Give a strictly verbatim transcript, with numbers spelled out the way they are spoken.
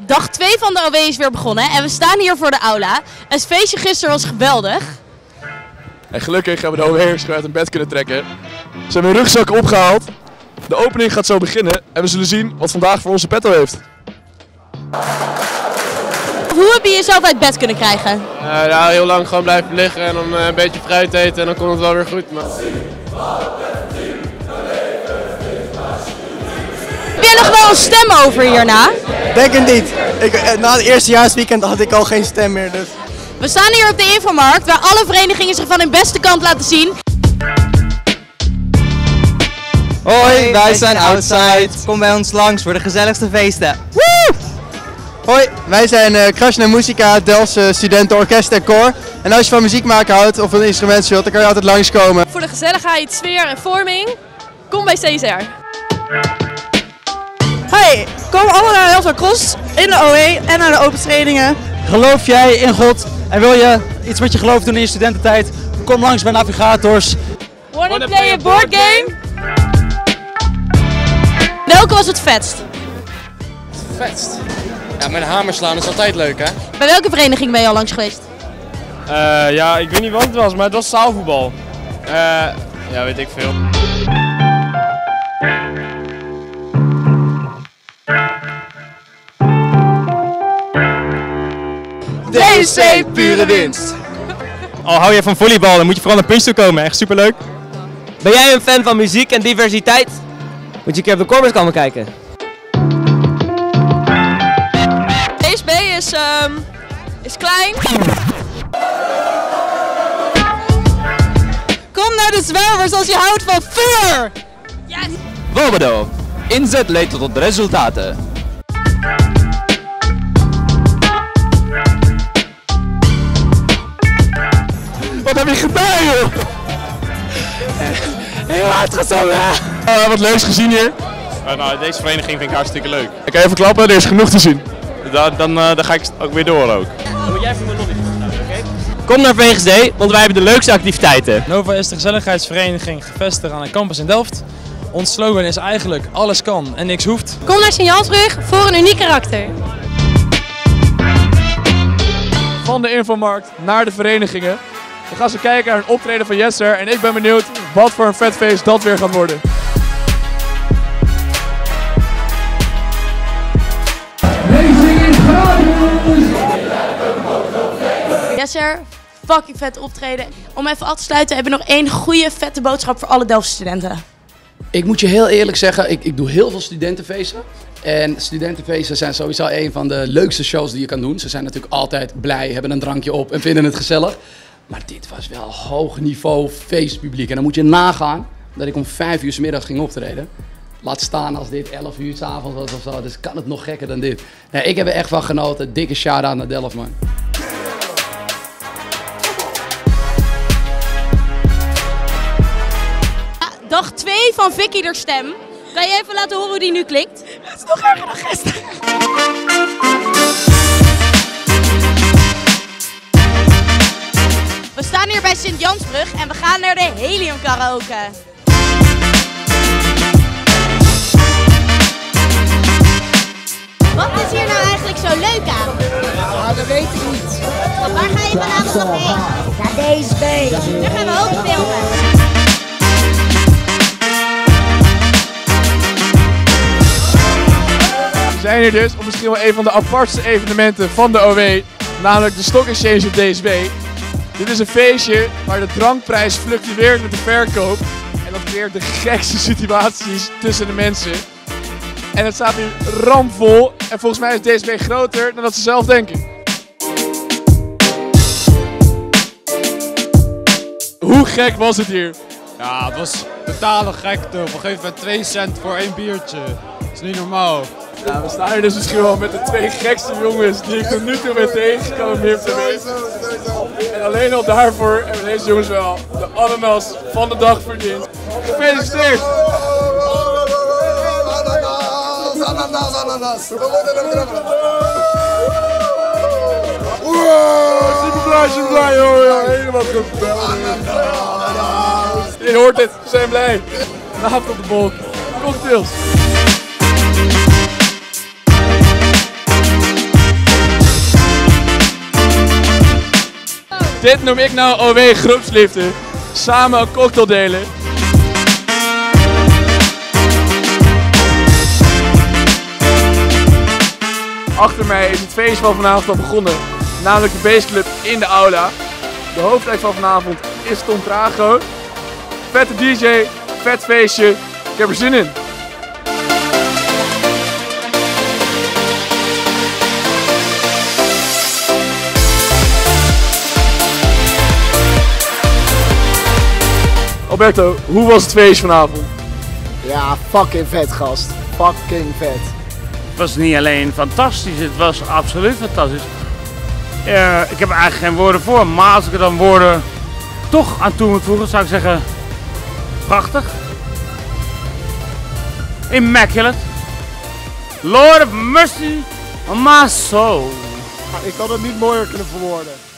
Dag twee van de O W is weer begonnen en we staan hier voor de aula. Het feestje gisteren was geweldig. En gelukkig hebben we de O W'ers uit hun bed kunnen trekken. Ze hebben hun rugzakken opgehaald. De opening gaat zo beginnen en we zullen zien wat vandaag voor onze petto heeft. Hoe heb je jezelf uit bed kunnen krijgen? Uh, ja, heel lang gewoon blijven liggen en dan uh, een beetje fruit eten en dan komt het wel weer goed. Maar... Heb jij nog wel een stem over hierna? Denk het niet. Ik, na het eerstejaarsweekend had ik al geen stem meer. Dus. We staan hier op de Infomarkt waar alle verenigingen zich van hun beste kant laten zien. Hoi, wij zijn Outside. Kom bij ons langs voor de gezelligste feesten. Woe! Hoi, wij zijn uh, Krasna Musica, Delftse studenten orkest en koor. En als je van muziek maken houdt of een instrument speelt, dan kan je altijd langskomen. Voor de gezelligheid, sfeer en vorming, kom bij C S R. Hoi, kom allemaal naar Delft Cross in de O W en naar de open trainingen. Geloof jij in God en wil je iets met je geloof doen in je studententijd? Kom langs bij Navigators. Wanna, Wanna play a board game? Welke was het vetst? Het vetst? Ja, met een hamer slaan is altijd leuk, hè? Bij welke vereniging ben je al langs geweest? Uh, ja, ik weet niet wat het was, maar het was zaalvoetbal. Uh, ja, weet ik veel. D C pure winst. Al hou je van volleybal, dan moet je vooral naar Punch toe komen. Echt superleuk. Ben jij een fan van muziek en diversiteit? Moet je een keer op de Cormers komen kijken. D S B is, um, is klein. Kom naar de zwervers als je houdt van vuur! Yes. Wobodo. Inzet leidt tot resultaten. Wat heb je gedaan, joh? Heel hard gezongen. Uh, wat leuks gezien hier. Uh, nou, deze vereniging vind ik hartstikke leuk. Ik kan even klappen, er is genoeg te zien. Dan, dan, uh, dan ga ik ook weer door ook. Dan moet jij voor mijn lobby gaan, oké? Kom naar V G S D, want wij hebben de leukste activiteiten. Nova is de gezelligheidsvereniging gevestigd aan een campus in Delft. Ons slogan is eigenlijk alles kan en niks hoeft. Kom naar Sint-Jansbrug voor een uniek karakter. Van de Infomarkt naar de verenigingen. We gaan zo kijken naar een optreden van Jesser en ik ben benieuwd wat voor een vet feest dat weer gaat worden. Jesser, fucking vet optreden. Om even af te sluiten, heb je nog één goede vette boodschap voor alle Delftse studenten. Ik moet je heel eerlijk zeggen, ik, ik doe heel veel studentenfeesten. En studentenfeesten zijn sowieso een van de leukste shows die je kan doen. Ze zijn natuurlijk altijd blij, hebben een drankje op en vinden het gezellig. Maar dit was wel hoog niveau feestpubliek. En dan moet je nagaan dat ik om vijf uur 's middags ging optreden. Laat staan als dit elf uur 's avonds was of zo. Dus kan het nog gekker dan dit. Ja, ik heb er echt van genoten. Dikke shout-out naar Delft, man. Dag twee van Vicky der stem. Kan je even laten horen hoe die nu klinkt? Het is nog erger dan gisteren. We staan hier bij Sint-Jansbrug en we gaan naar de Helium Karaoke. Wat is hier nou eigenlijk zo leuk aan? Nou, dat weet ik niet. Waar ga je vanavond nog heen? Naar D S B. Daar gaan we ook filmen. We zijn hier dus op misschien wel een van de apartste evenementen van de O W, namelijk de Stock Exchange op D S B. Dit is een feestje waar de drankprijs fluctueert met de verkoop en dat creëert de gekste situaties tussen de mensen. En het staat hier rampvol en volgens mij is D S B groter dan dat ze zelf denken. Hoe gek was het hier? Ja, het was totale gekte. Op een gegeven moment twee cent voor één biertje. Dat is niet normaal. Ja, we staan hier dus misschien wel met de twee gekste jongens die ik tot nu toe ben tegengekomen hier op de week. En alleen al daarvoor hebben deze jongens wel de ananas van de dag verdiend. Gefeliciteerd! Ananas, ananas. Wow, super blij, super blij, joh. Helemaal geweldig. Je hoort het, we zijn blij. Vanavond op de bol. Cocktails. Dit noem ik nou O W groepsliefde. Samen een cocktail delen. Achter mij is het feest van vanavond al begonnen. Namelijk de Bassclub in de aula. De hoofdact van vanavond is Tom Trago. Vette D J, vet feestje. Ik heb er zin in. Alberto, hoe was het feest vanavond? Ja, fucking vet gast. Fucking vet. Het was niet alleen fantastisch, het was absoluut fantastisch. Uh, ik heb er eigenlijk geen woorden voor, maar als ik er dan woorden toch aan toe moet voegen, zou ik zeggen prachtig. Immaculate. Lord of mercy on my soul. Ik had het niet mooier kunnen verwoorden.